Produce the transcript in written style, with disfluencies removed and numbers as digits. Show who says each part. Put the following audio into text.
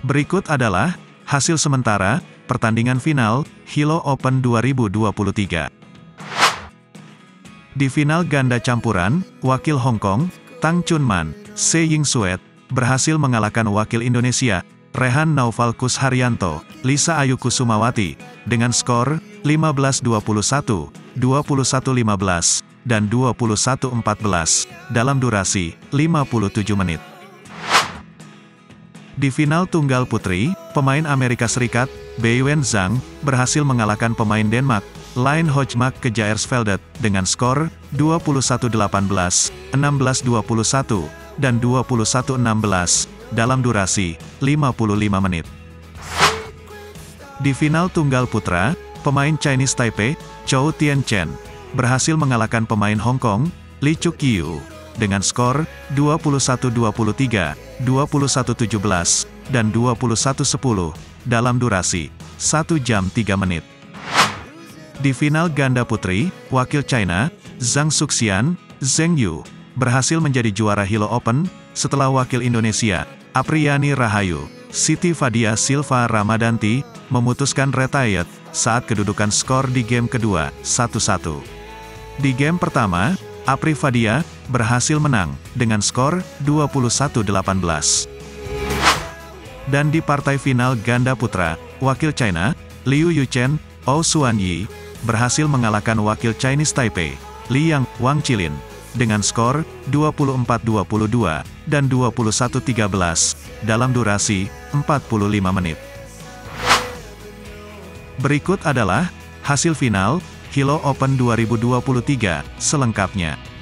Speaker 1: Berikut adalah hasil sementara pertandingan final Hilo Open 2023. Di final ganda campuran, wakil Hong Kong, Tang Chunman, Se Ying Suet, berhasil mengalahkan wakil Indonesia, Rehan Naufalkus Haryanto, Lisa Ayu Kusumawati, dengan skor 15-21, 21-15, dan 21-14, dalam durasi 57 menit. Di final tunggal putri, pemain Amerika Serikat, Beiwen Zhang, berhasil mengalahkan pemain Denmark, Line Hojmark Kjaersveldet, dengan skor 21-18, 16-21, dan 21-16, dalam durasi 55 menit. Di final tunggal putra, pemain Chinese Taipei, Chou Tien-chen, berhasil mengalahkan pemain Hong Kong, Lee Chuk-yiu, dengan skor 21-23, 21-17, dan 21-10, dalam durasi 1 jam 3 menit. Di final ganda putri, wakil China, Zhang Xuxian, Zheng Yu, berhasil menjadi juara Hilo Open, setelah wakil Indonesia, Apriani Rahayu, Siti Fadia Silva Ramadanti, memutuskan retired, saat kedudukan skor di game kedua, 1-1. Di game pertama, Apri Fadia berhasil menang, dengan skor 21-18. Dan di partai final ganda putra, wakil China, Liu Yuchen, Ou Suanyi, berhasil mengalahkan wakil Chinese Taipei, Liang Wangchilin, dengan skor 24-22, dan 21-13, dalam durasi 45 menit. Berikut adalah hasil final Hilo Open 2023 selengkapnya.